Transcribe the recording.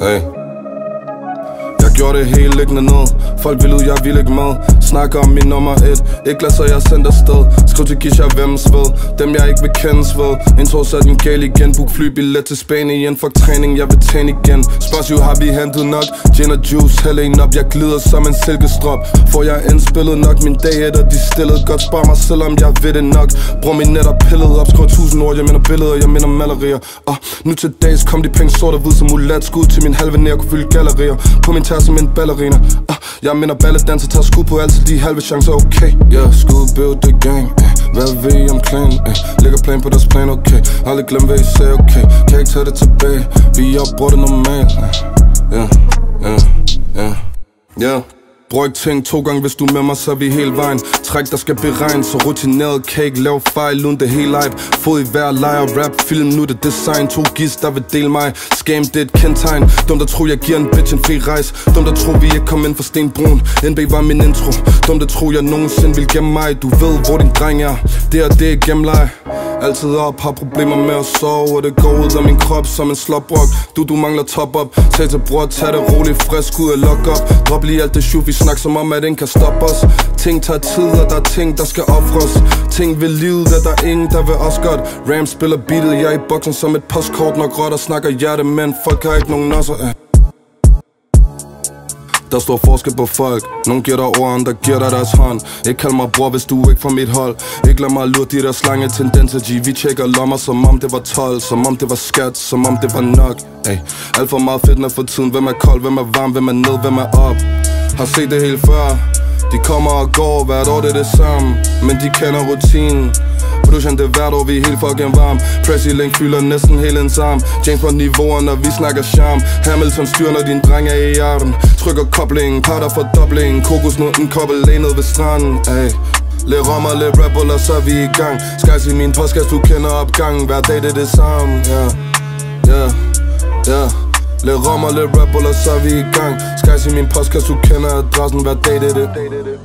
Hey. Jeg gjorde det hele liggende ned. Folk vil ud, jeg vil ikke med. Snakker om min nummer 1. Ikke lad sig, jeg sender sted. Skriv til Kisha, hvem's ved. Dem jeg ikke vil kendes ved. Intro sat min gale igen. Book flybillet til Spanien. Fuck træning, jeg vil træne igen. Spørgs jo, har vi hentet nok? Gin og juice, hælde en op. Jeg glider som en silkestrop. Får jeg indspillet nok? Min dag etter, de stillede godt. Spørg mig selv, om jeg ved det nok. Brug min net og pillet op. Skriv 1000 ord, jeg mener billeder, jeg mener malerier. Nu til dags kom de penge sort og hvid som mulat. Skud til min halve nær, kunne fylde gallerier. På min tær som en ballerina. Jeg minder balledanser, tager skud på altid de halve chancer, okay. Skud, build the gang, hvad ved I om klanen, lægger plan på deres plan, okay. Aldrig glem hvad I sagde, okay. Kan ikke tage det tilbage, vi er bruger det normalt. Brug ikke ting 2 gange, hvis du er med mig, så er vi hele vejen. Træk, der skal beregnes, så rutineret kan ikke lave fejl uden det hele hype. Fod i hver lejr, rap, film, nu det design. 2 gis, der vil dele mig. Scam, det er et kendetegn. Dumt at tro, jeg giver en bitch en fri rejse. Dumt at tro, vi ikke kom ind for Stenbrun. NB var min intro. Dumt at tro, jeg nogensinde vil gemme mig. Du ved, hvor din dreng er. Det er gemleje. Altid op, har problemer med at sove. Og det går ud af min krop som en slåbrok. Du mangler top up. Tag til bror, tag det roligt, frisk ud og lock up. Drop lige alt det shoot, vi snakker som om, at den kan stoppe os. Ting tager tid, og der er ting, der skal ofres. Ting ved livet, at der er ingen, der vil os godt. Ram spiller beatet, jeg er i boksen som et postkort. Når gråt og snakker hjerte, men folk har ikke nogen nosser. Der står forskel på folk. Nogle giver dig ord, andre giver dig deres hånd. Ikke kald mig bror, hvis du ikke fra mit hold. Ikke lad mig lure de der slange tendenser, G. Vi tjekker lommer, som om det var 12. Som om det var skat, som om det var nok. Alt for meget fedtende for tiden. Hvem er kold, hvem er varm, hvem er ned, hvem er op. Har set det helt før. De kommer og går, hvert år det er det samme. Men de kender rutinen. Production det hvert år, vi er helt fucking varm. Pressy Link fylder næsten helt en sammen. James på niveauer, når vi snakker charm. Hamilton styrer, når din dreng er i hjerten. Trykker koblingen, parter for doblingen. Kokosnutten, kobbellænet ved stranden. Lidt rom og lidt rap, og så er vi i gang. Skies i min podcast, du kender opgangen. Hver dag det er det samme, Lidt rom og lidt rap, og så er vi i gang. Skies i min podcast, du kender adressen. Hver dag det er det.